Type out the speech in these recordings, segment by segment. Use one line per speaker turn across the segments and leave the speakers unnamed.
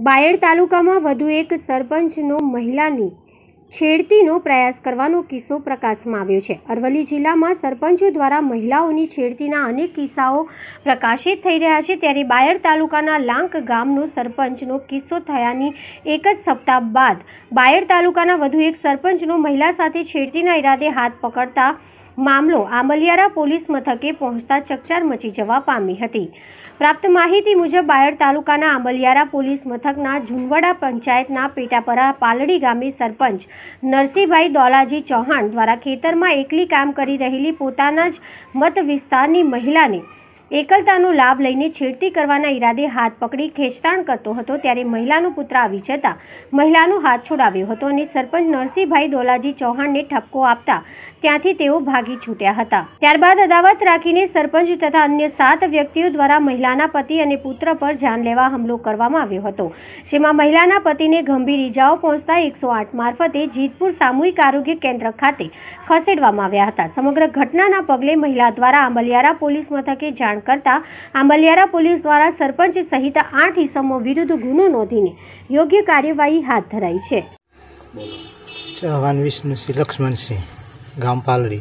બાયડ તાલુકામાં વધુ એક સરપંચનો મહિલાની છેડતીનો પ્રયાસ કરવાનો કિસ્સો પ્રકાશમાં આવ્યો છે। અરવલ્લી જિલ્લામાં સરપંચો દ્વારા મહિલાઓની છેડતીના અનેક કિસ્સાઓ પ્રકાશિત થઈ રહ્યા છે, ત્યારે બાયડ તાલુકાના લાંક ગામનો સરપંચનો કિસ્સો થયાની એક જ સપ્તાહ બાદ બાયડ તાલુકાના વધુ એક સરપંચનો મહિલા સાથે છેડતીના ઈરાદે હાથ પકડતા મામલો આંબલિયારા પોલીસ મથકે પહોંચતા ચકચાર મચી જવા પામી હતી। प्राप्त माहिती मुजब बायड तालुकाना आंबलियारा पोलीस मथकना झुनवड़ा पंचायतना पेटापरा पालड़ी गामे सरपंच नरसिंहभाई दौलाजी चौहान द्वारा खेतर में एकली काम करी रहेली पोताना ज मत विस्तारनी महिलाने एकलतानो लाभ लईने छेड़ती करवाना ईरादे हाथ पकड़ी खेंचताण करतो हतो, त्यारे महिलानो पुत्र आवी जता महिलानो हाथ छोड़ाव्यो हतो अने सरपंच नरसिंहभाई दौलाजी चौहानने ठपको आपता ત્યાંથી તેઓ ભાગી છૂટ્યા હતા। ત્યારબાદ અદાવત રાખીને સરપંચ તથા અન્ય 7 વ્યક્તિઓ દ્વારા મહિલાના પતિ અને પુત્ર પર જાનલેવા હુમલો કરવામાં આવ્યો હતો, જેમાં મહિલાના પતિને ગંભીર ઈજાઓ પહોંચતા 108 મારફતે જીતપુર સામૂહિક આરોગ્ય કેન્દ્ર ખાતે ખસેડવામાં આવ્યા હતા। સમગ્ર ઘટનાના પગલે મહિલા દ્વારા આંબલિયારા પોલીસ મથકે જાણ કરતા આંબલિયારા પોલીસ દ્વારા સરપંચ સહિત 8 ઇસમો વિરુદ્ધ ગુનો નોંધીને યોગ્ય કાર્યવાહી હાથ ધરાઈ છે।
ચૌહાણ વિષ્ણુસિંહ લક્ષ્મણસિંહ गाम पालड़ी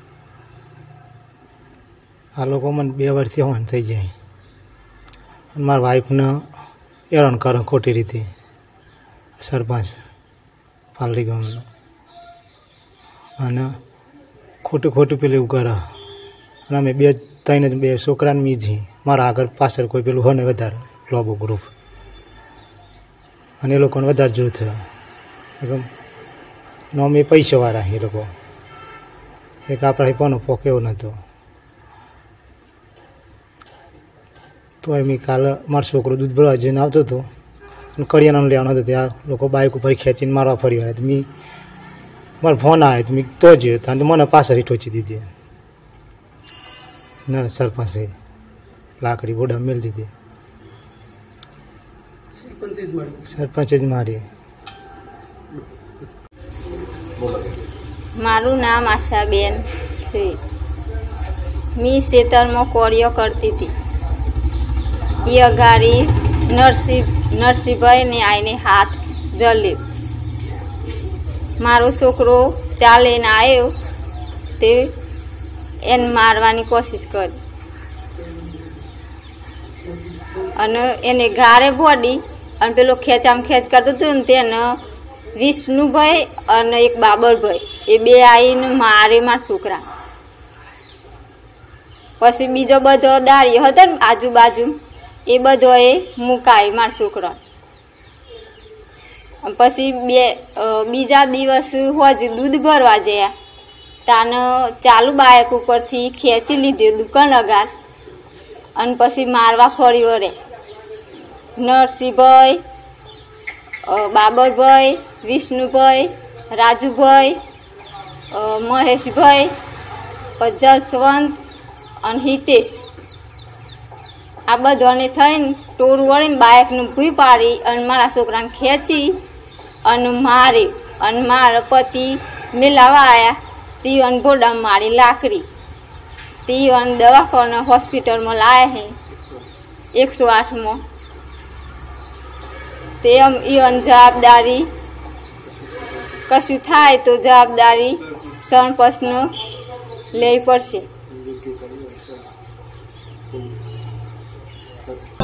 आ लोग मन 2 वर्षથી હોન થઈ જાય અને મારા વાઈફને હેરાન કરે ખોટી રીતે સરપંચ પાલડી ગામનો અને ખોટું પેલું કરે અને અમે 2 છોકરાને મીજી મારા આગળ પાછળ કોઈ પેલું હોય ને વધારે લોબો ગ્રુપ અને એ લોકોને વધારે જૂથ એકદમ અમે પૈસાવાળા એ લોકો एक आपड़ा पण पोकेव नतो तो एम काल मार छोकरो दूध भरवा जईने आवतो तो करियाना लेवानो हतो, त्या लोको बाइक पर खेंचीने मारवा फरी आया। तो मी मार फोन आयो तो मी तो जो था मैंने पाछळी ठोची दीधी न सरपंचे लाकड़ी बोडा मेल दीधी सरपंच ज मारी।
मारू नाम आशाबेन छे। मी खेतर में कोरियो करती थी, ये अगाड़ी नरसिंहभाई ने आईने हाथ जल्यो। मारो छोकरो चाले ने आयो ते एन मारवानी कोशिश करी अने एने घारे बोडी अने पेलो खेचाम खेच करतो तो तेने विष्णुभाई और एक बाबरभाई ए 2 आईने मारे मार छोकरा। पछी बीजो बधो दारियो हतो ने आजूबाजू ए बधो ए मुकाई मार छोकरा। पछी बीजा दिवस होज दूध भरवा जया ताने चालू बाइक उपरथी खेंची लीधो दुकान लगार अने पछी मारवा फर्यो रे। नरसिंहभाई, बाबरभाई, विष्णुभाई, राजूभाई, महेशभाई, जसवंत और हितेश आ बधाने थईने टोरू वळीने बाइकने भूई पाड़ी अने मारा छोकराने खेंची अने मारी अने मारा पति मिलावा आया तीवन बोडा मारी लाकड़ी तीवन दवाखाना हॉस्पिटल में लाया है 108 में ते ईवन जवाबदारी कशु थाय तो जवाबदारी सरपंचने लेवी पड़शे।